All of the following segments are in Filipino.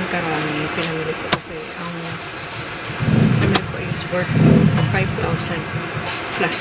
karami pinamili ko kasi ang pinamili ko is worth 5,000 plus.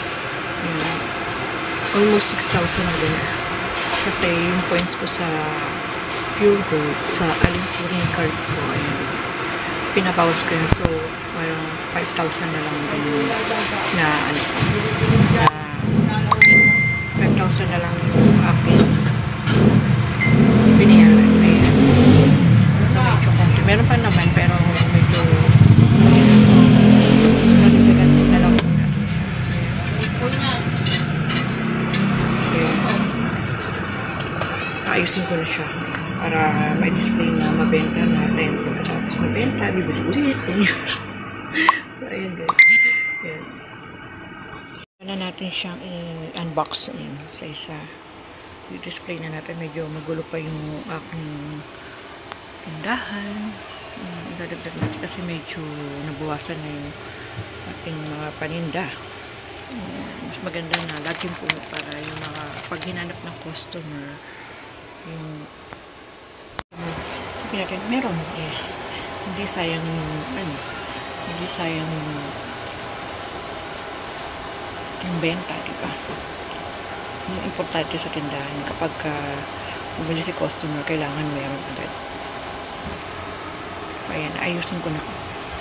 Almost 6,000 na din. Kasi yung points ko sa Puregold, sa Aling card ko, ayan, pinabawas ko yun. So, parang 5,000 na lang din na, ano, na 5,000 na lang yung akin binayaran. Ayan. So, medyo konti. Meron pa naman, pero medyo nagdagan na lang po natin siya. Ayusin ko na siya para may display na mabenta natin. Pagkatapos mabenta, bibili ulit. So, ayan guys. Ayan. Wala natin siyang i-unbox sa isa. I-display na natin. Medyo magulo pa yung aking tindahan. Dadagdag natin kasi medyo nabawasan na yung aking mga paninda. Mas maganda na laging po para yung mga paghinanap ng customer, yung sabi natin meron hindi sayang hindi sayang yung benta, diba? Yung importante sa tindahan kapag bumili si customer, kailangan meron agad. So ayan, ayusin ko na.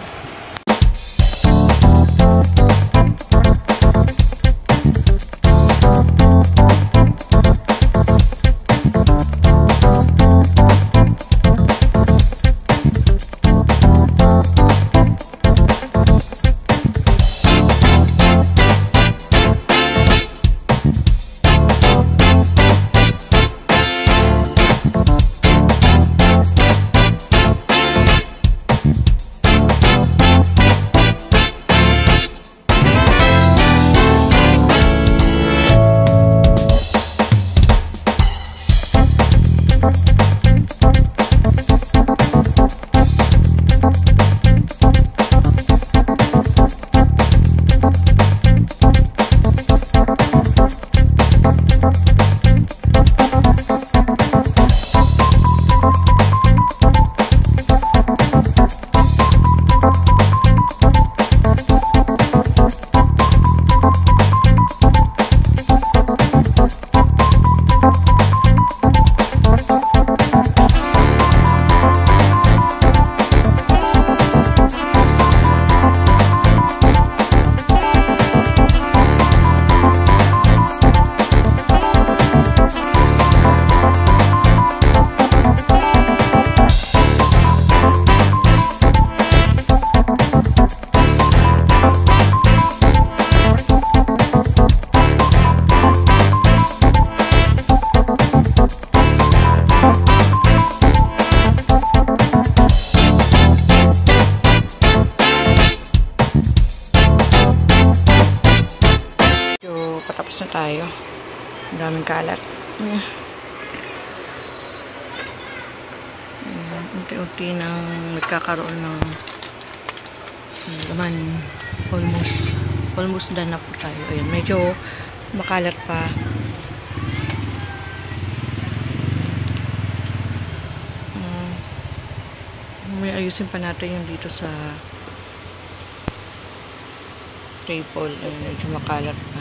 Patapos na tayo. Ang daming kalat. Unti-unti nang nagkakaroon ng laman. Almost done na po tayo. Ayan, medyo makalat pa. May ayusin pa natin yung dito sa table. Ayan, medyo makalat pa.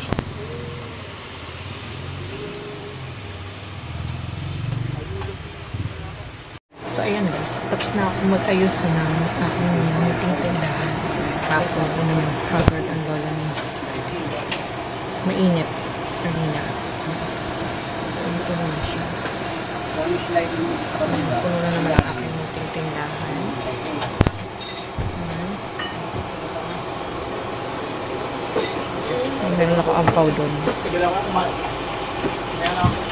So, ayan guys. Tapos na ako mag-ayos ng aking meeting tindahan. Tapos ako naman covered ang lola niya. Mainit. Kanina. Ito naman siya. Puno na naman ang aking meeting tindahan. Meron ako ampaw doon.